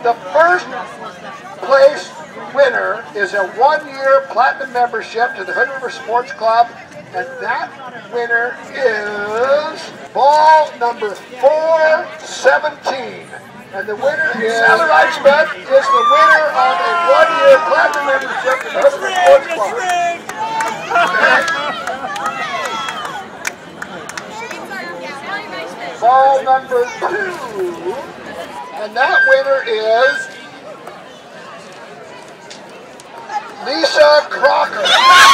The first place winner is a 1-year platinum membership to the Hood River Sports Club, and that winner is ball number 417. And the winner is Sally Reichman is the winner of a 1-year platinum membership to the Hood River Sports Club. Okay. Ball number 2, and that winner is Lisa Crocker.